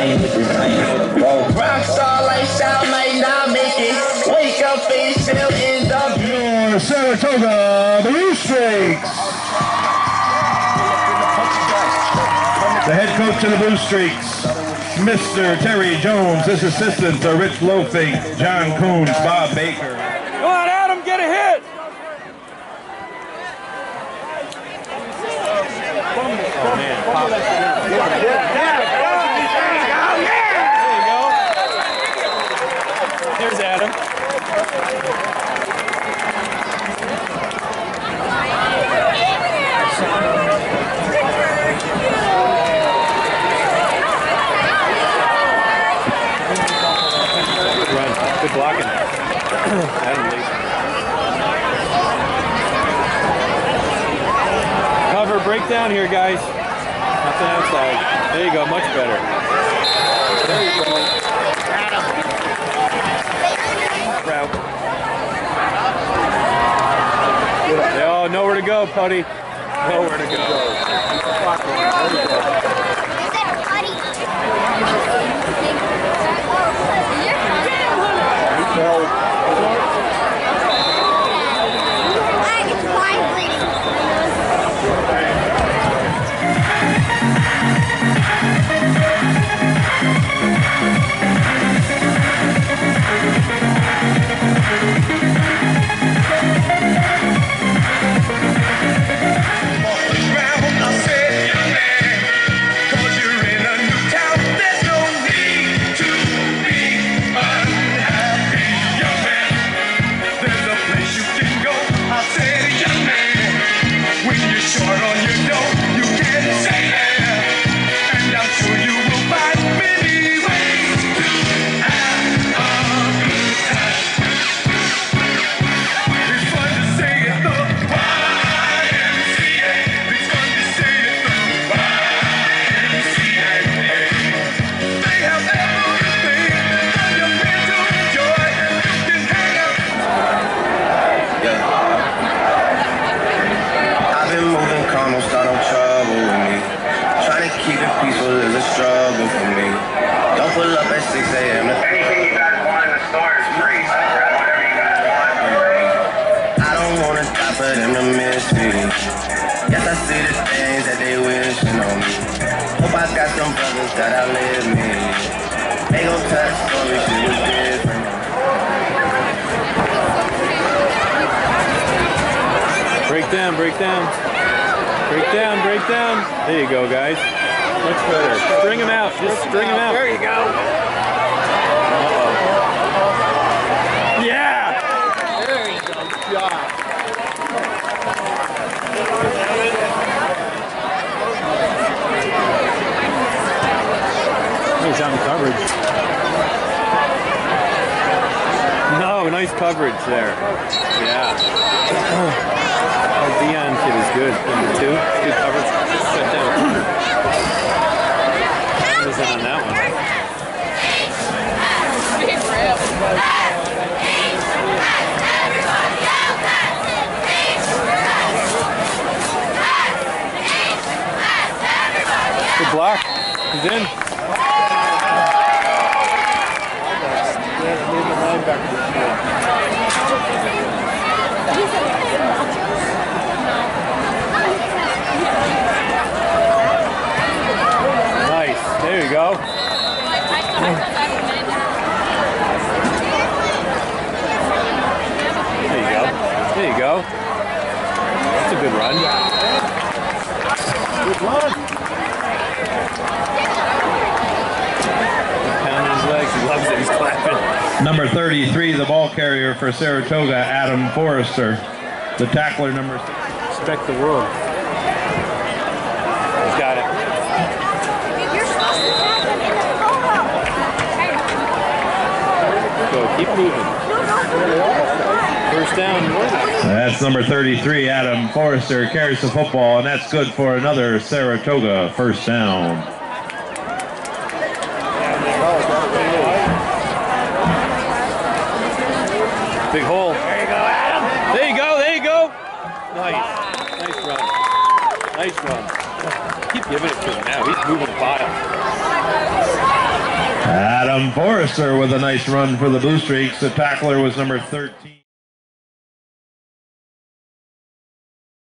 Rockstar lifestyle might not make it. Wake up and still in the Your Saratoga Blue Streaks. The head coach of the Blue Streaks, Mr. Terry Jones. His assistants are Rich Lofink, John Coons, Bob Baker. Come on, Adam, get a hit! Oh, man. Pop. There you go. There's Adam. Good run. Good blocking. Adam leads. Cover breakdown here, guys. Nothing outside. There you go, much better. There you go. Route. They all know where to go, Putty. Nowhere to go. Yes, I see the things that they wishing on me. Hope I got some brothers that outlive me. They gon' tell the story, shit was different. Break down, break down. Break down, break down. There you go, guys. Much better. String them out. Just string them out. There you go. Uh-oh. Yeah! There you go. Good job. He's on coverage. No, nice coverage there. Yeah. That Dion kid is good. Number 2. Good coverage. Shut down. Was it on that one? Good block. He's in. Nice. There you go. There you go. There you go. That's a good run. Good run. Pounding his legs. He loves it. He's clapping. Number 33, the ball carrier for Saratoga, Adam Forrester. The tackler, number 6. Respect the world. He's got it. Go, keep moving. First down. That's number 33, Adam Forrester, carries the football, and that's good for another Saratoga first down. Big hole. There you go, Adam. There you go, there you go. Nice. Nice run. Nice run. Keep giving it to him now. He's moving the bottom. Forrester with a nice run for the Blue Streaks. The tackler was number 13.